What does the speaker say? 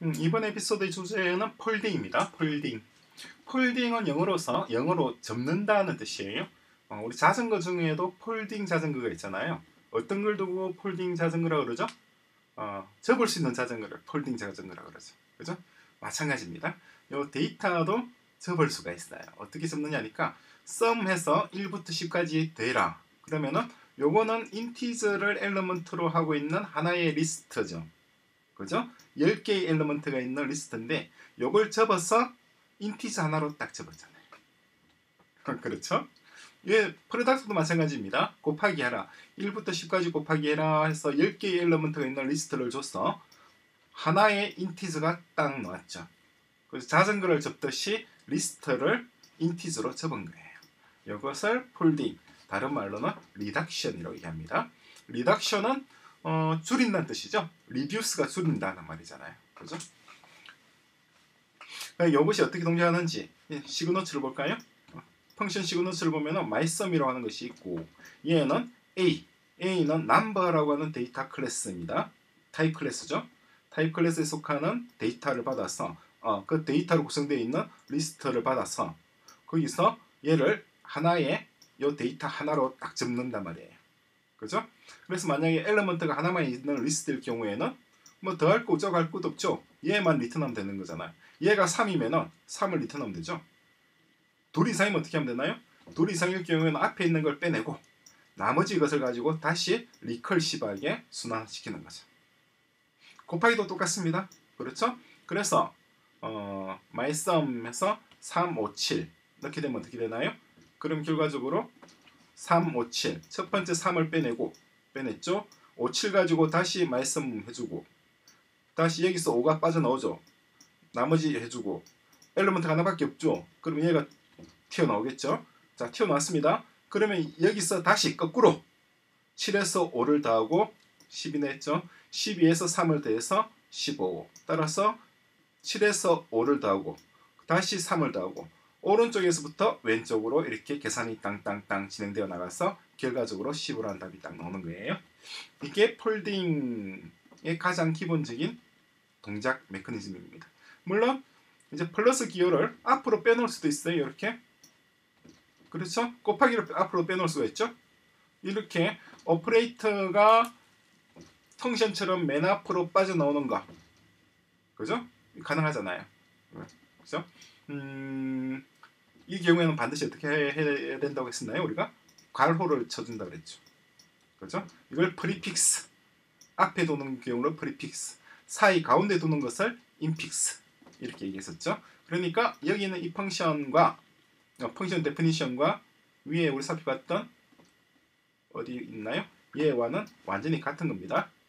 이번 에피소드의 주제는 폴딩입니다. 폴딩. 폴딩은 영어로 접는다는 뜻이에요. 우리 자전거 중에도 폴딩 자전거가 있잖아요. 어떤 걸 두고 폴딩 자전거라고 그러죠? 접을 수 있는 자전거를 폴딩 자전거라고 그러죠. 그죠? 마찬가지입니다. 요 데이터도 접을 수가 있어요. 어떻게 접느냐니까 sum해서 1부터 10까지 되라. 그러면은 요거는 인티저를 엘리먼트로 하고 있는 하나의 리스트죠. 그죠? 10개의 엘리먼트가 있는 리스트인데 요걸 접어서 인티저 하나로 딱 접었잖아요. 그렇죠? 예, 프로덕트도 마찬가지입니다. 곱하기 해라. 1부터 10까지 곱하기 해라 해서 10개의 엘리먼트가 있는 리스트를 줬어. 하나의 인티저가 딱 나왔죠. 그래서 자전거를 접듯이 리스트를 인티저로 접은 거예요. 이것을 폴딩, 다른 말로는 리덕션이라고 얘기합니다. 리덕션은 줄인다는 뜻이죠. 리듀스가 줄인다는 말이잖아요. 그죠? 이것이 어떻게 동작하는지 시그너츠를 볼까요? 펑션 시그너츠를 보면 mySum이라고 하는 것이 있고 얘는 A는 number라고 하는 데이터 클래스입니다. 타입 클래스죠. 타입 클래스에 속하는 데이터를 받아서 그 데이터로 구성되어 있는 리스트를 받아서 거기서 얘를 하나의 이 데이터 하나로 딱 접는단 말이에요. 그죠? 그래서 만약에 엘리먼트가 하나만 있는 리스트일 경우에는 뭐 더할 거 저거 할 것도 없죠. 얘만 리턴하면 되는 거잖아요. 얘가 3이면은 3을 리턴하면 되죠. 둘 이상이면 어떻게 하면 되나요? 둘 이상일 경우에는 앞에 있는 걸 빼내고 나머지 것을 가지고 다시 리컬시브하게 순환시키는 거죠. 곱하기도 똑같습니다. 그렇죠? 그래서 mySum에서 3, 5, 7 이렇게 되면 어떻게 되나요? 그럼 결과적으로 3, 5, 7 첫 번째 3을 빼냈죠? 5, 7 가지고 다시 mySum 해주고 다시 여기서 5가 빠져나오죠. 나머지 해주고 엘리먼트가 하나밖에 없죠. 그럼 얘가 튀어나오겠죠. 자, 튀어나왔습니다. 그러면 여기서 다시 거꾸로 7에서 5를 더하고 12 냈죠. 12에서 3을 더해서 15. 따라서 7에서 5를 더하고 다시 3을 더하고 오른쪽에서부터 왼쪽으로 이렇게 계산이 땅땅땅 진행되어 나가서 결과적으로 10이라는 답이 딱 나오는 거예요. 이게 폴딩의 가장 기본적인 동작 메커니즘입니다. 물론 이제 플러스 기호를 앞으로 빼놓을 수도 있어요. 이렇게. 그렇죠? 곱하기를 앞으로 빼놓을 수가 있죠. 이렇게 오퍼레이터가 펑션처럼 맨 앞으로 빠져나오는 거. 그죠? 가능하잖아요. 그죠? 이 경우에는 반드시 어떻게 해야 된다고 했었나요? 우리가 괄호를 쳐준다 그랬죠. 그죠? 이걸 프리픽스. 앞에 도는 경우로 프리픽스. 사이 가운데 도는 것을 인픽스. 이렇게 얘기했었죠. 그러니까 여기 있는 이 펑션과 펑션 데피니션과 위에 우리 살펴봤던 어디 있나요? 얘와는 완전히 같은 겁니다.